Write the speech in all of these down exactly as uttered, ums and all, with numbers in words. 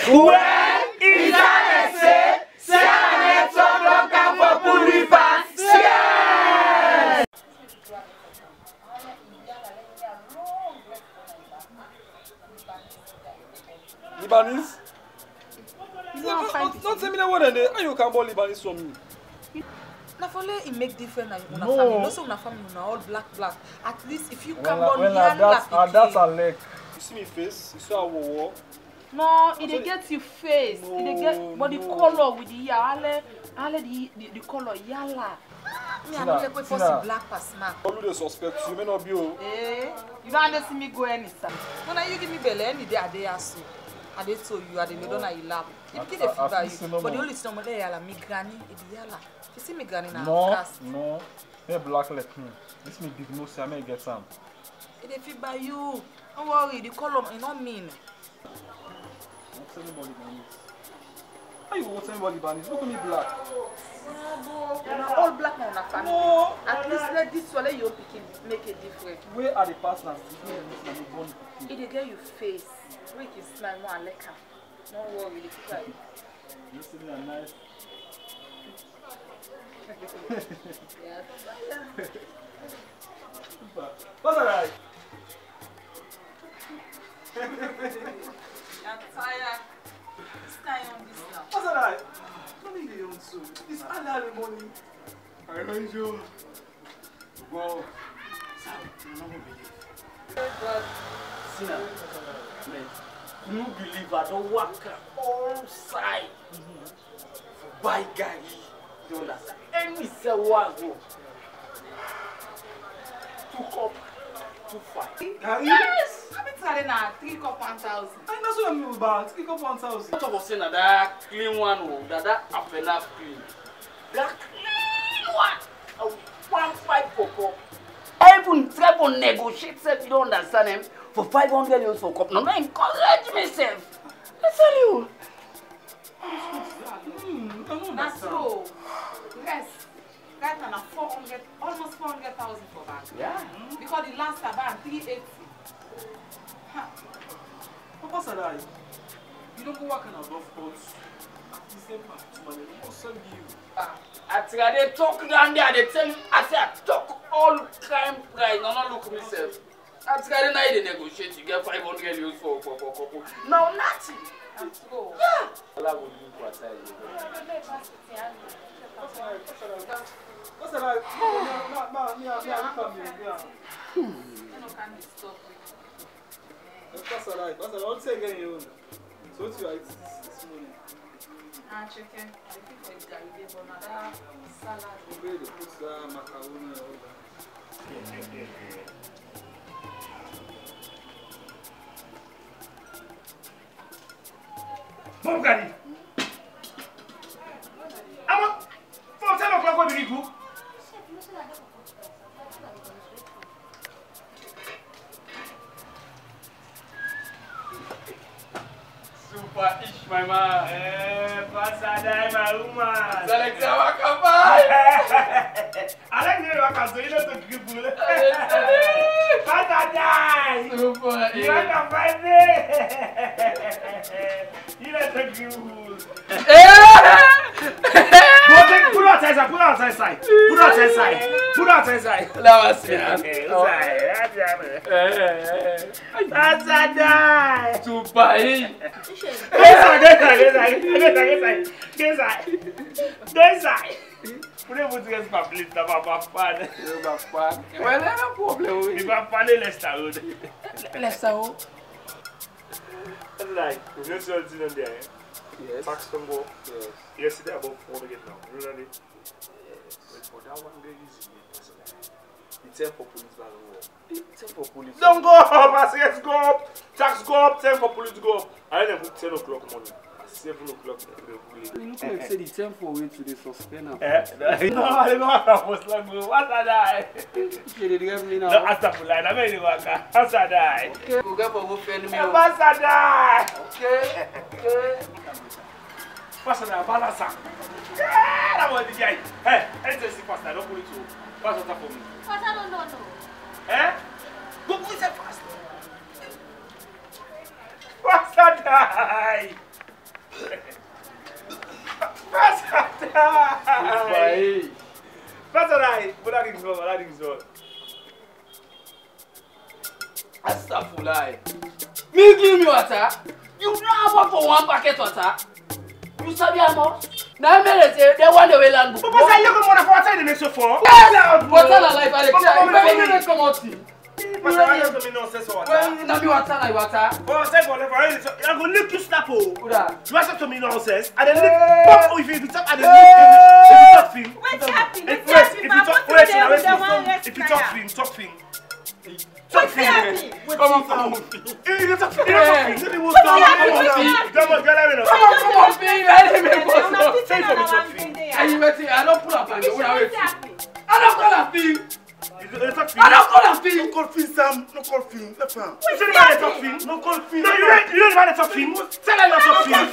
Well, il a laissé, c'est un étoile pour lui passer. Libanese? No, don't tell me that word. How you can buy Libanese from me? Now for let it make difference in no. family. No, so una family una all black black. At least if you well, can well, born well, that's, uh, that's a leg. You see me face? You see how we walk? No, it dey get you face. No, it dey get, but the no. color with the yala, all the the, the color yala. Me I don't like we first black pass man. All the suspects, you may not be. Oh. Eh, you don't understand me go any side. No, now you give me belly any day I dey ask you. I dey tell you I dey don't know you laugh. You get the fever you, but the only thing I yala me granny, it yala. You see me granny now? No, no. Me black like me. This me big nose, I may get some. It dey fever you. Don't worry, the color is not mean. What's anybody Libanese? How you want anybody Libanese? Look at me black. No, no, all black now na family. No. At least let this one let your picking make a difference. Where are the partners? It dey get you face. Where you smile more and like her. Don't worry, the people. You see me a nice. Yeah. What's that? I'm tired. This guy on this now. What's that? Don't need the own soup. It's another money. I know you. Wow. You don't believe. Sina, man, you believe I don't work all side. Buy guy. You understand? Any say what go. Two cup, two five. Yes! I've been telling her three cup one thousand. I know so I'm about three cup one thousand. What was saying that clean one or that that half and half clean? That clean one. One five for cup. I even try to negotiate self, you don't understand him, for five hundred euros for cup. No, no, encourage myself. I tell you. Mm, that's true. Yes. Right now, four hundred, almost four hundred thousand for that. Yeah. Mm. Because the last time, three eighty. Huh. What's that? You don't go work in a golf course. The same money. What's send you? I tell they talk down there, they tell you, I say I talk all crime price, no, no look myself. I tell them they negotiate, you get five hundred euros for for for couple. No, nothing. Let's go. Yeah. Allah will do what I What's that? No, no, no, no, no, Hmm. Can be stopped. That's all right. That's all right. I'll take any of So what's your this morning? Ah, chicken. I think it's Gary Bonada salad. We will put the macaroni and all that. Mom, Gary. I'm for ten o'clock. What do you do? Super ish, my man. Eh, Pasada, my woman. Select our company. I like the way I can do it to people. Pasada. Super You want to find me? You let the people. Put outside side, put outside side. Put outside side. Put outside side. That was it. Okay, Pasada. Super ish. Get inside, get inside, get inside, get inside, get inside. Put it with the public, the papa fan. Well, there's no problem. The papa le Leicester Road. Leicester Road. Like, you know something on there? Yes. Max Tongo. Yes. Yesterday about four again now. You know that? Yes. But that one day is it's time for police to go. It's time for police. Don't go up, I say let's go up. Tax go up, time for police to go up. I then put ten o'clock morning. Seven o'clock. You look like say the time for way to the suspend now. Eh? No, I don't know what I was like. What's that? You did give me now. No, I stop line. I'm ready to work. What's that? Okay. Go get for who friend me. What's that? Okay. Okay. What's that? Balance. Yeah, that was the guy. Hey, let's just see faster. Don't put it to. What's that for me? Pastor, no, no, no. Eh? Go put it fast. What's that? Vai. Passa daí, vou dar isso, vou dar isso. Astagfirullah. Me give me water. You now want for one packet water. You sabi how much? Now me say they want the way land book. Papa say you go more for water in the mess for. Water na life, Alex. You me come out. Papa I don't mean nonsense for water. Well, na me water na water. Oh, say for level. I go lick you snap oh. Uda. You want to me nonsense? I dey lick pop if you talk I dey lick if you talk film. What's happening? If What's happening? you talk wait, wait, if you talk film, talk film. What's happening? Come on, come on. You talk film. You want to come on, gather me. Come on, come on, baby. I didn't make it. Say for me talk film. Are you waiting? I don't pull up on you. Wait, wait. I don't call a film. You talk film. I don't call a film. No call film, Sam. No call film. Left hand. You say you talk film. No call film. No, you don't. You don't even talk film. Tell her you talk film.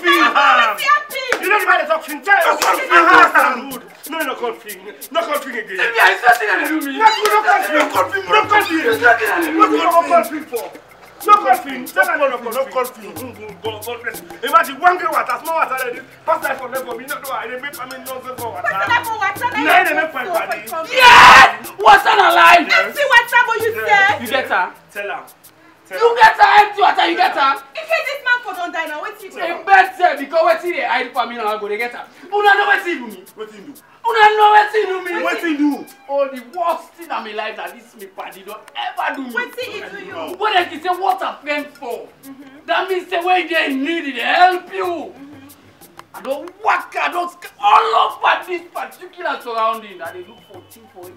You don't even talk film. Tell her you talk film. No, no call film. No call film again. If you are expecting to do me, No call film. No call film. No call film. What do you call film for? No call film. Tell her no call. No call film. God, God bless. Imagine one girl water, small water like this. Pass that for them for me. Not do I. They make family nonsense for water. No, they make fine party. yes! What's on a line? Empty water, but you say. You get her? Tell her. You get her empty water, you get her? In case this man for don't die now, what's he A doing? bed say because what's in there, I for me now I go to get her. Una know what's in me. What you do? Una know what's in me. What you do? Oh, the worst thing in my life that this me party don't ever do me. What's he do you? What does he say what a friend for? That means the way they need it, they help you. I don't work, I don't all over this particular surrounding that they look for thing for it.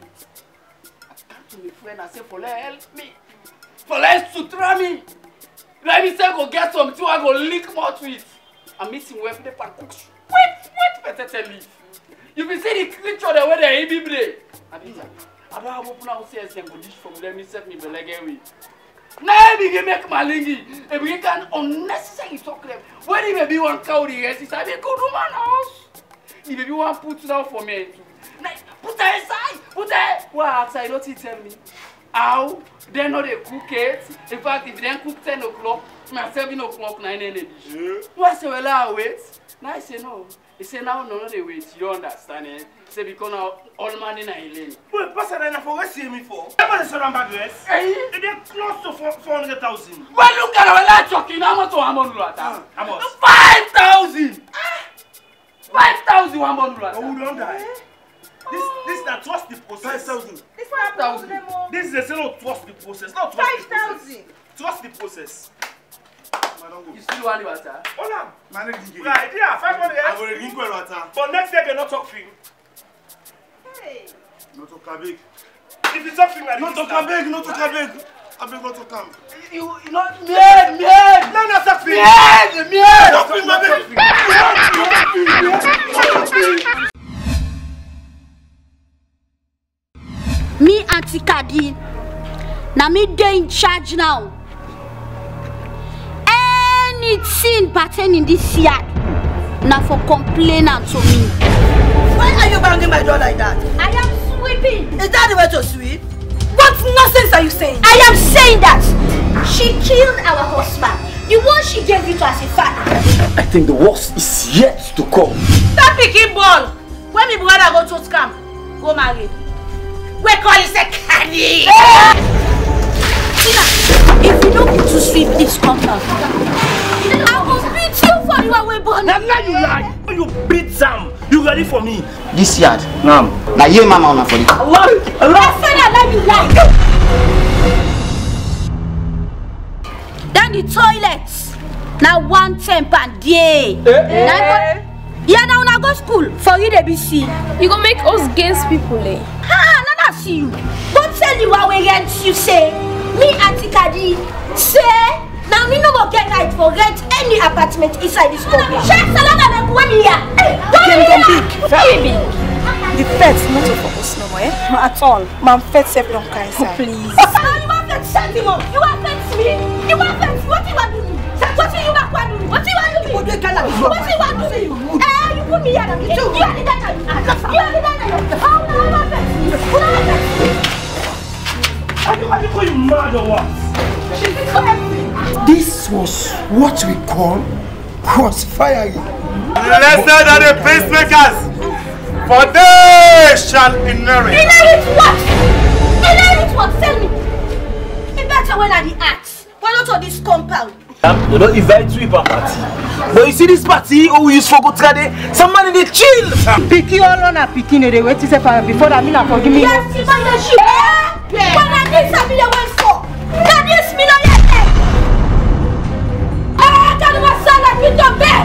I come to my friend and say, for let help me. For let sutra me. Let me say go get something, I go lick more to it. I'm missing where the pan cook sweet, sweet potato leaf. You will see the creature the way they eat me. I don't have open house here and go dish from them, me set me the leg away. Now they make my lingy. If we can unnecessarily talk them. When he maybe one cow the rest, it's a good woman house. If maybe one put down for me. Now, put her inside. Put her. What outside? Don't you tell me? How? They know they cook it. In fact, if they don't cook ten o'clock, my seven o'clock, nine a.m. dish. What say, well, I wait. Now I say no. He say now no, no, they wait. You don't understand it. Say because now all man in a lane. Well, Pastor, I for what see me for? Never the surround bag dress. Hey. They're close to four hundred thousand. Well, look at our last talking. How much one hundred water? How much? Five thousand. Five thousand one hundred water. Oh, we don't die. This, this is not trust the process. Five thousand. This one thousand. This is a say trust the process. Not trust Five the process. thousand. Trust the process. You still want the water? Hold on. Man, you Right, yeah, five hundred. I will drink well water. But next day, they not talk film. Hey. Not to Kabek. If you talk film like Not to Kabek. Not to Kabek. I beg not to come. You, you know, mied, mied, No, not talk film. mied, mied. Talk film, my baby. Me Auntie Kadi, now me dey in charge now. Anything pertaining this yard, now for complaining to me. Why are you banging my door like that? I am sweeping. Is that the way to sweep? What nonsense are you saying? I am saying that she killed our husband, the one she gave you to as a father. I think the worst is yet to come. Stop picking ball. When my brother go to scam, go marry. We call it a candy. Tina, if you don't put to sweep this compound, I will beat you for you away born. Now, now you lie. When you beat Sam, you ready for me? This yard, ma'am. Now you mama on for it. Allah, Allah. I said I let you lie. Then the toilets. Now one temp and day. Eh? Yeah, now I go school for you to be see. You gonna make us against people, eh? Ah, now I see you. Don't tell you what we rent you say. Me Auntie Kadi say now me no go get right for rent any apartment inside this company. Check salon and one here. Hey, Can one come big. Very big. The pets not for us no more, eh? Not at all. Man, pets self don't carry inside. Please. Now you want to send him up. You want to me. You want to what you want to do? What you want to do? What you want to do? What you want to do? Eh, you put me here. You you are the dad. You are the dad. How now you want to me? Who want to me? Are you, are you going mad or what? This was what we call crossfiring. Lesser than the pacemakers. For they shall inherit. Inherit what? Inherit what? Tell me. It better when I the axe. Why not on this compound? Um, we don't invite you to a party. But you see this party, oh, we use for go trade. Somebody they chill. Picky all on a picking they wait to say for before that mean forgive me. Yes, you buy the shit. Yeah. When I need some million one for. That is million. Ah, that was son like with your bed.